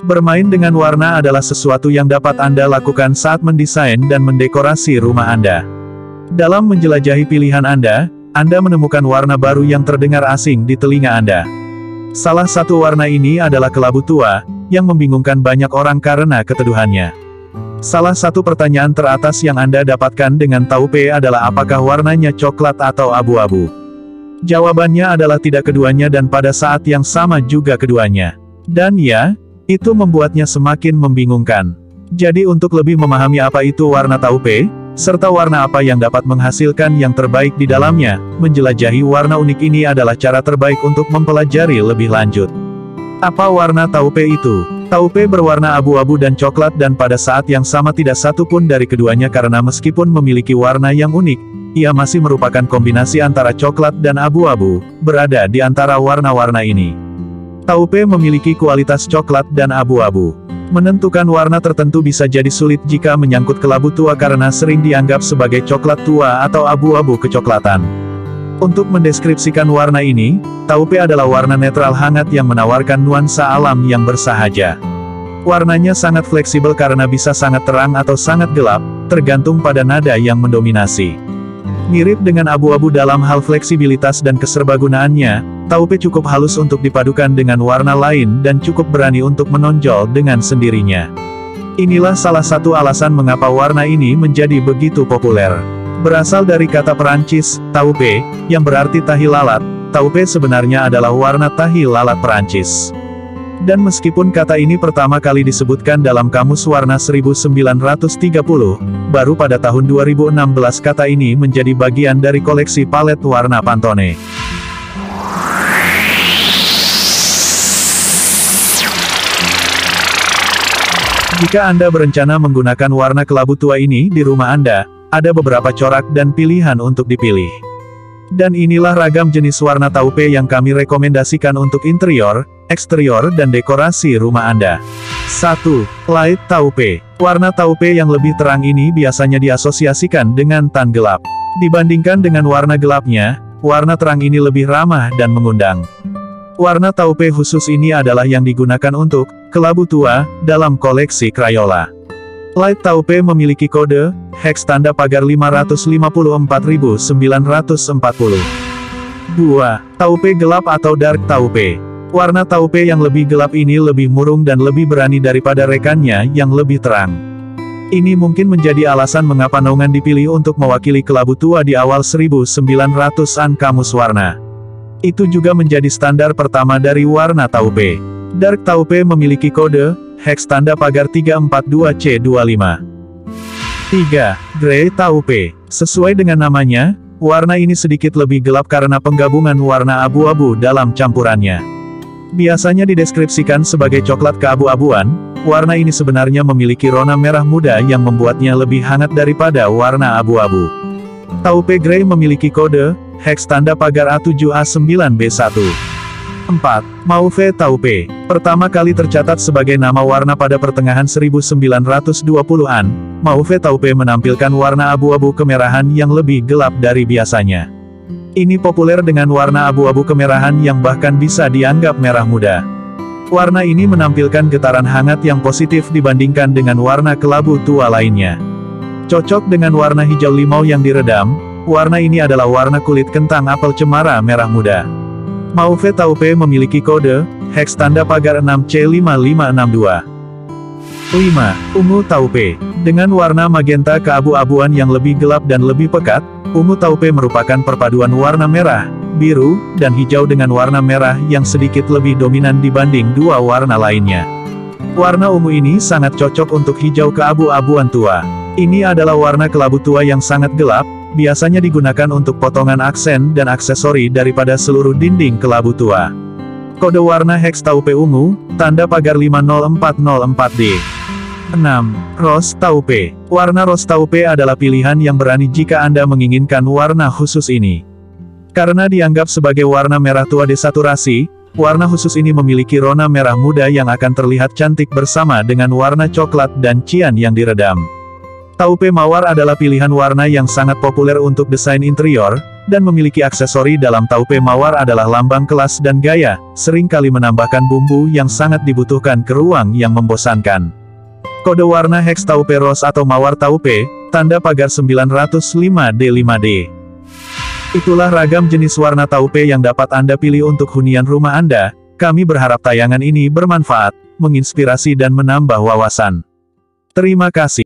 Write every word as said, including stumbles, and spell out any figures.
Bermain dengan warna adalah sesuatu yang dapat Anda lakukan saat mendesain dan mendekorasi rumah Anda. Dalam menjelajahi pilihan Anda, Anda menemukan warna baru yang terdengar asing di telinga Anda. Salah satu warna ini adalah kelabu tua, yang membingungkan banyak orang karena keteduhannya. Salah satu pertanyaan teratas yang Anda dapatkan dengan taupe adalah apakah warnanya coklat atau abu-abu. Jawabannya adalah tidak keduanya dan pada saat yang sama juga keduanya. Dan ya, itu membuatnya semakin membingungkan. Jadi untuk lebih memahami apa itu warna taupe, serta warna apa yang dapat menghasilkan yang terbaik di dalamnya, menjelajahi warna unik ini adalah cara terbaik untuk mempelajari lebih lanjut. Apa warna taupe itu? Taupe berwarna abu-abu dan coklat dan pada saat yang sama tidak satu pun dari keduanya karena meskipun memiliki warna yang unik, ia masih merupakan kombinasi antara coklat dan abu-abu, berada di antara warna-warna ini. Taupe memiliki kualitas coklat dan abu-abu. Menentukan warna tertentu bisa jadi sulit jika menyangkut kelabu tua karena sering dianggap sebagai coklat tua atau abu-abu kecoklatan. Untuk mendeskripsikan warna ini, taupe adalah warna netral hangat yang menawarkan nuansa alam yang bersahaja. Warnanya sangat fleksibel karena bisa sangat terang atau sangat gelap, tergantung pada nada yang mendominasi. Mirip dengan abu-abu dalam hal fleksibilitas dan keserbagunaannya, taupe cukup halus untuk dipadukan dengan warna lain dan cukup berani untuk menonjol dengan sendirinya. Inilah salah satu alasan mengapa warna ini menjadi begitu populer. Berasal dari kata Perancis, taupe, yang berarti tahi lalat, taupe sebenarnya adalah warna tahi lalat Perancis. Dan meskipun kata ini pertama kali disebutkan dalam Kamus Warna seribu sembilan ratus tiga puluh, baru pada tahun dua ribu enam belas kata ini menjadi bagian dari koleksi palet warna Pantone. Jika Anda berencana menggunakan warna kelabu tua ini di rumah Anda, ada beberapa corak dan pilihan untuk dipilih. Dan inilah ragam jenis warna taupe yang kami rekomendasikan untuk interior, eksterior dan dekorasi rumah Anda. satu. Light taupe. Warna taupe yang lebih terang ini biasanya diasosiasikan dengan tan gelap. Dibandingkan dengan warna gelapnya, warna terang ini lebih ramah dan mengundang. Warna taupe khusus ini adalah yang digunakan untuk kelabu tua dalam koleksi Crayola. Light taupe memiliki kode hex tanda pagar lima ratus lima puluh empat ribu sembilan ratus empat puluh. dua. Taupe gelap atau dark taupe. Warna taupe yang lebih gelap ini lebih murung dan lebih berani daripada rekannya yang lebih terang. Ini mungkin menjadi alasan mengapa naungan dipilih untuk mewakili kelabu tua di awal seribu sembilan ratusan kamus warna. Itu juga menjadi standar pertama dari warna taupe. Dark taupe memiliki kode hex tanda pagar tiga empat dua C dua lima. tiga. Grey taupe. Sesuai dengan namanya, warna ini sedikit lebih gelap karena penggabungan warna abu-abu dalam campurannya. Biasanya dideskripsikan sebagai coklat keabu-abuan, warna ini sebenarnya memiliki rona merah muda yang membuatnya lebih hangat daripada warna abu-abu. Taupe grey memiliki kode hex tanda pagar A tujuh A sembilan B satu. empat. Mauve taupe. Pertama kali tercatat sebagai nama warna pada pertengahan seribu sembilan ratus dua puluhan, mauve taupe menampilkan warna abu-abu kemerahan yang lebih gelap dari biasanya. Ini populer dengan warna abu-abu kemerahan yang bahkan bisa dianggap merah muda. Warna ini menampilkan getaran hangat yang positif dibandingkan dengan warna kelabu tua lainnya. Cocok dengan warna hijau limau yang diredam, warna ini adalah warna kulit kentang apel cemara merah muda. Mauve taupe memiliki kode hex tanda pagar enam C lima lima enam dua. lima. Ungu taupe. Dengan warna magenta keabu-abuan yang lebih gelap dan lebih pekat, ungu taupe merupakan perpaduan warna merah, biru, dan hijau dengan warna merah yang sedikit lebih dominan dibanding dua warna lainnya. Warna ungu ini sangat cocok untuk hijau keabu-abuan tua. Ini adalah warna kelabu tua yang sangat gelap, biasanya digunakan untuk potongan aksen dan aksesori daripada seluruh dinding kelabu tua. Kode warna hex taupe ungu, tanda pagar lima nol empat nol empat D. enam. Rose taupe. Warna rose taupe adalah pilihan yang berani jika Anda menginginkan warna khusus ini. Karena dianggap sebagai warna merah tua desaturasi, warna khusus ini memiliki rona merah muda yang akan terlihat cantik bersama dengan warna coklat dan cian yang diredam. Taupe mawar adalah pilihan warna yang sangat populer untuk desain interior, dan memiliki aksesori dalam taupe mawar adalah lambang kelas dan gaya, sering kali menambahkan bumbu yang sangat dibutuhkan ke ruang yang membosankan. Kode warna hex taupe rose atau mawar taupe, tanda pagar sembilan nol lima D lima D. Itulah ragam jenis warna taupe yang dapat Anda pilih untuk hunian rumah Anda. Kami berharap tayangan ini bermanfaat, menginspirasi dan menambah wawasan. Terima kasih.